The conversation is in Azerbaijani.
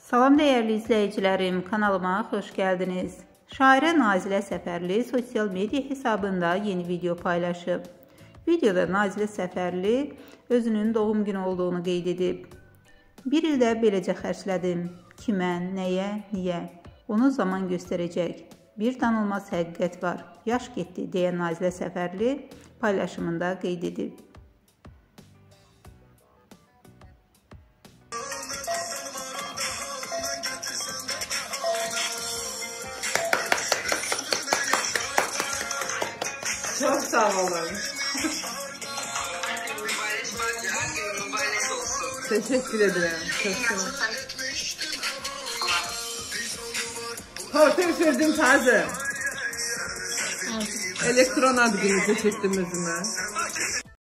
Salam değerli izleyicilerim, kanalıma hoş geldiniz. Şairə Nazilə Səfərli sosyal medya hesabında yeni video paylaşıb. Videoda Nazilə Səfərli özünün doğum günü olduğunu qeyd edib. Bir ildə beləcə xərclədim. Kimə, nəyə, niyə? Onu zaman göstərəcək. Bir tanınmaz həqiqət var. Yaş getdi deyə Nazilə Səfərli paylaşımında qeyd edib. Çok sağ olun. Teşekkür ederim. Çok sağ olun. Tortu üfürdüm taze. Elektron adımızı çektim özüme.